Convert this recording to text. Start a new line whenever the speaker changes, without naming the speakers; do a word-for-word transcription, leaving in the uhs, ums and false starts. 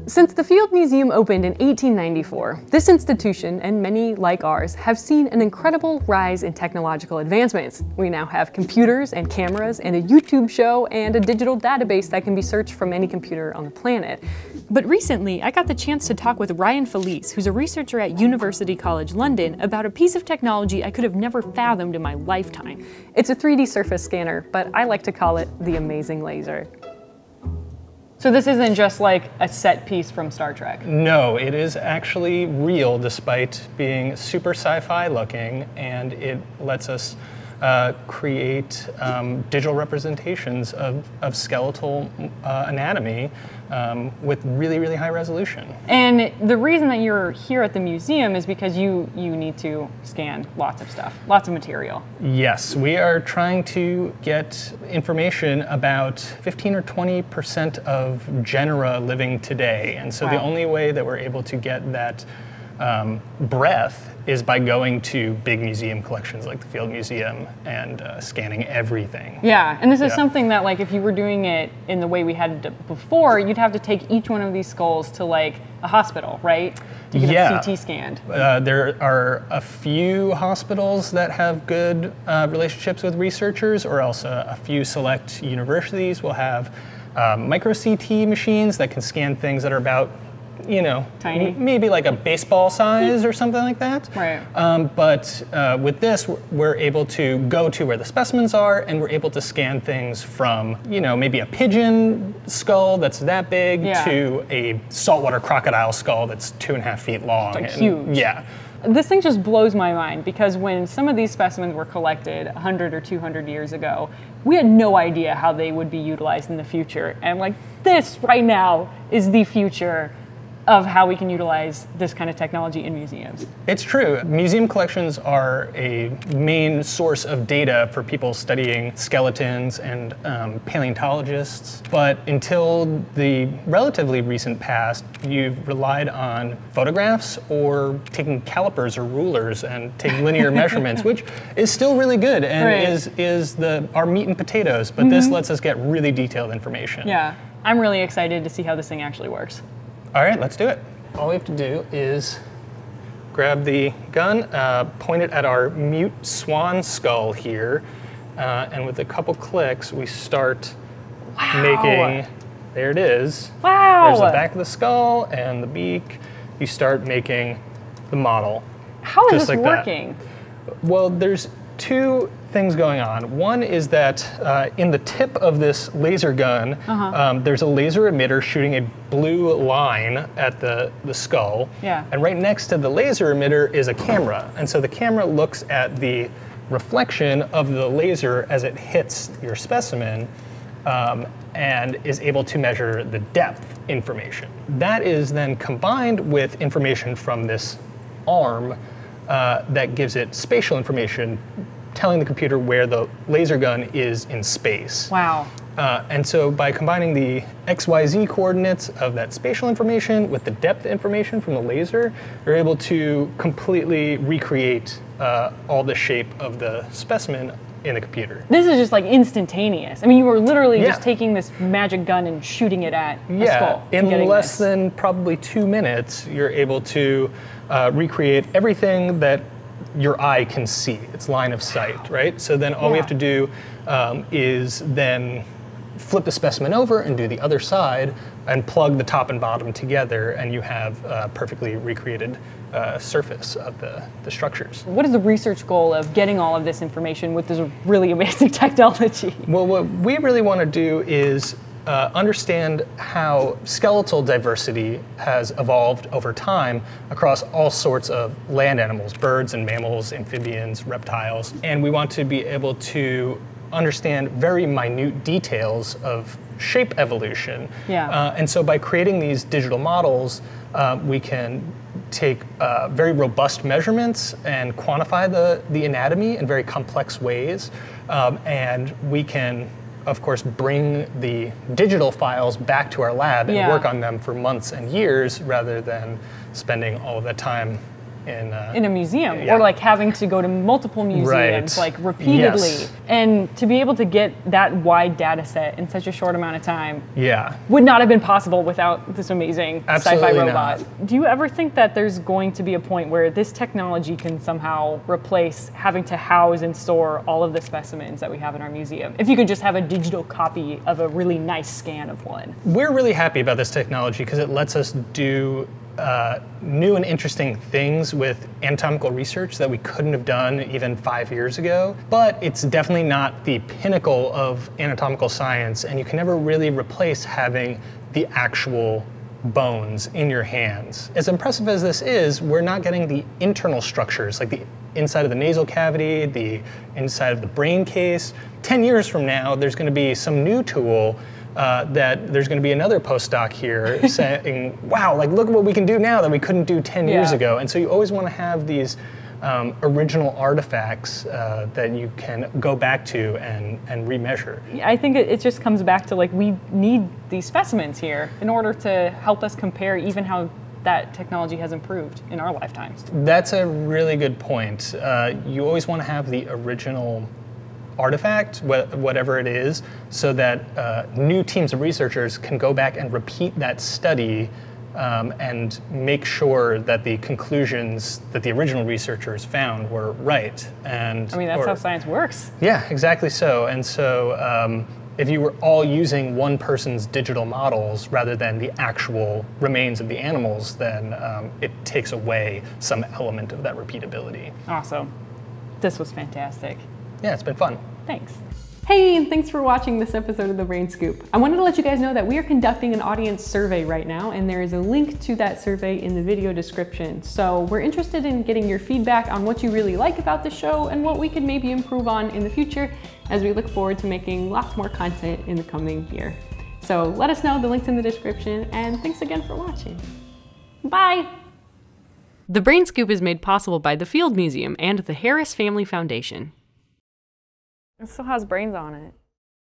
Since the Field Museum opened in eighteen ninety-four, this institution, and many like ours, have seen an incredible rise in technological advancements. We now have computers and cameras and a YouTube show and a digital database that can be searched from any computer on the planet. But recently, I got the chance to talk with Ryan Felice, who's a researcher at University College London, about a piece of technology I could have never fathomed in my lifetime. It's a three D surface scanner, but I like to call it the amazing laser. So this isn't just like a set piece from Star Trek?
No, it is actually real despite being super sci-fi looking, and it lets us uh, create um, digital representations of, of skeletal uh, anatomy um, with really, really high resolution.
And the reason that you're here at the museum is because you, you need to scan lots of stuff, lots of material.
Yes, we are trying to get information about fifteen or twenty percent of genera living today. And so wow. the only way that we're able to get that um, breadth is by going to big museum collections like the Field Museum and uh, scanning everything.
Yeah, and this is
yeah.
something that, like, if you were doing it in the way we had it before, you'd have to take each one of these skulls to like a hospital, right? To get
yeah.
a C T scanned.
Uh, there are a few hospitals that have good uh, relationships with researchers, or else a, a few select universities will have uh, micro C T machines that can scan things that are about, you know,
tiny,
maybe like a baseball size or something like that.
Right.
Um, but uh, with this, we're able to go to where the specimens are, and we're able to scan things from, you know, maybe a pigeon skull that's that big
yeah.
to a saltwater crocodile skull that's two and a half feet long.
Like
and,
huge.
Yeah.
This thing just blows my mind, because when some of these specimens were collected one hundred or two hundred years ago, we had no idea how they would be utilized in the future. And like, this right now is the future of how we can utilize this kind of technology in museums.
It's true. Museum collections are a main source of data for people studying skeletons and um, paleontologists. But until the relatively recent past, you've relied on photographs or taking calipers or rulers and taking linear measurements, which is still really good and
right.
is, is the, our meat and potatoes. But mm-hmm. this lets us get really detailed information.
Yeah, I'm really excited to see how this thing actually works.
All right, let's do it. All we have to do is grab the gun, uh, point it at our mute swan skull here, uh, and with a couple clicks, we start
wow.
making, there it is.
Wow.
There's the back of the skull and the beak. You start making the model.
How is
just
this
like
working?
That. Well, there's two things going on. One is that uh, in the tip of this laser gun, uh-huh. um, there's a laser emitter shooting a blue line at the, the skull.
Yeah.
And right next to the laser emitter is a camera. And so the camera looks at the reflection of the laser as it hits your specimen um, and is able to measure the depth information. That is then combined with information from this arm uh, that gives it spatial information, telling the computer where the laser gun is in space.
Wow.
Uh, and so by combining the X Y Z coordinates of that spatial information with the depth information from the laser, you're able to completely recreate uh, all the shape of the specimen in the computer.
This is just like instantaneous. I mean, you were literally
yeah.
just taking this magic gun and shooting it at a
yeah.
skull.
In less
this.
than probably two minutes, you're able to uh, recreate everything that your eye can see. It's line of sight, right? So then all yeah. we have to do um, is then flip the specimen over and do the other side and plug the top and bottom together, and you have a perfectly recreated uh, surface of the, the structures.
What is the research goal of getting all of this information with this really amazing technology?
Well, what we really want to do is Uh, understand how skeletal diversity has evolved over time across all sorts of land animals, birds and mammals, amphibians, reptiles. And we want to be able to understand very minute details of shape evolution.
Yeah.
Uh, and so by creating these digital models, uh, we can take uh, very robust measurements and quantify the, the anatomy in very complex ways. Um, and we can of course, bring the digital files back to our lab and
yeah.
work on them for months and years rather than spending all of that time in uh,
in a museum,
yeah.
or like having to go to multiple museums
right.
like repeatedly.
Yes.
And to be able to get that wide data set in such a short amount of time
yeah.
would not have been possible without this amazing
Absolutely
sci-fi robot.
not.
Do you ever think that there's going to be a point where this technology can somehow replace having to house and store all of the specimens that we have in our museum? If you could just have a digital copy of a really nice scan of one.
We're really happy about this technology because it lets us do uh, new and interesting things with anatomical research that we couldn't have done even five years ago. But it's definitely not the pinnacle of anatomical science, and you can never really replace having the actual bones in your hands. As impressive as this is, we're not getting the internal structures, like the inside of the nasal cavity, the inside of the brain case. Ten years from now, there's going to be some new tool uh, that there's going to be another postdoc here saying, wow, like look at what we can do now that we couldn't do ten yeah. years ago. And so you always want to have these um, original artifacts uh, that you can go back to and, and remeasure.
I think it, it just comes back to like we need these specimens here in order to help us compare even how that technology has improved in our lifetimes.
That's a really good point. Uh, you always want to have the original artifact, wh whatever it is, so that uh, new teams of researchers can go back and repeat that study um, and make sure that the conclusions that the original researchers found were right. And
I mean, that's
or,
how science works.
Yeah, exactly so. And so um, if you were all using one person's digital models rather than the actual remains of the animals, then um, it takes away some element of that repeatability.
Awesome. This was fantastic.
Yeah, it's been fun.
Thanks. Hey, and thanks for watching this episode of The Brain Scoop. I wanted to let you guys know that we are conducting an audience survey right now, and there is a link to that survey in the video description. So we're interested in getting your feedback on what you really like about the show and what we could maybe improve on in the future as we look forward to making lots more content in the coming year. So let us know, the link's in the description, and thanks again for watching. Bye! The Brain Scoop is made possible by the Field Museum and the Harris Family Foundation. It still has brains on it.